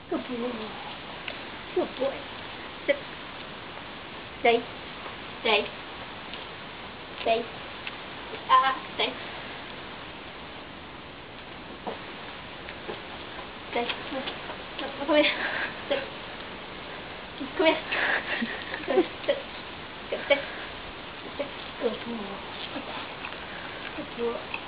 Good boy. Good boy. Sit. Stay. Stay. Stay. Stay. Stay. Come here. Sit. Come here. Sit. Sit. Sit. Sit. Good boy. Good boy.